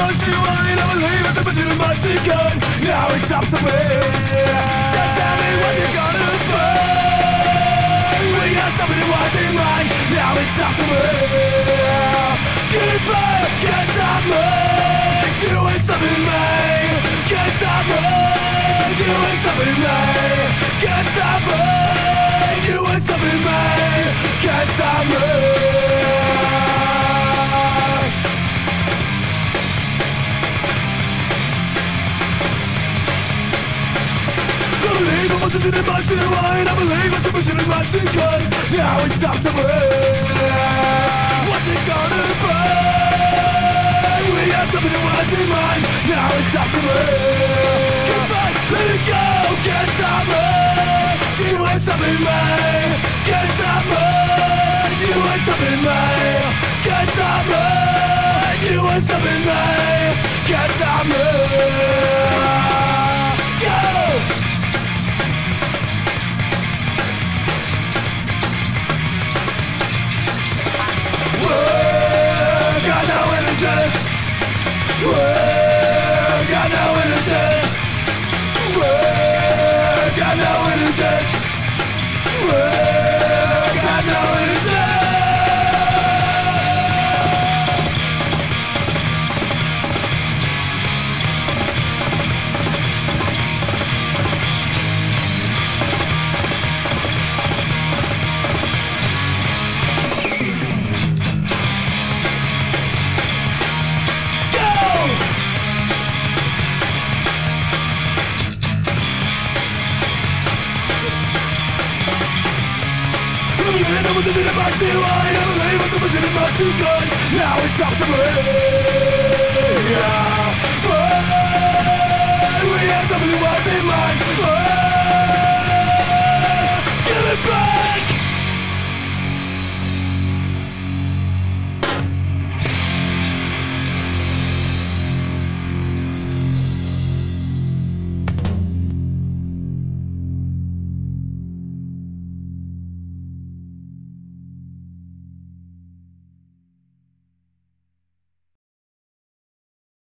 most rewind, I believe it's a mission of my secret. Now it's up to me. So tell me what you're gonna burn. We got something that was in mind. Now it's up to me. Goodbye, can't stop me. Doing something me. Can't stop me. Doing something me. Can't stop me. Doing something me. Can't stop me. I believe I'm a position in my state line. I believe I'm a position in my state gun. Now it's up to me. What's it gonna be? We got something that was in mind. Now it's up to me. Goodbye, let it go. Can't stop me. Doing something me. Can't stop me. Doing something me. Can't stop me. Doing something me. Can't stop me. Go! Got no energy. Got no energy. Got no energy. Got no energy. I'm a position in my state line. I believe I'm a position in my state gun. Now it's up to me. Yeah. We have something that was in mind.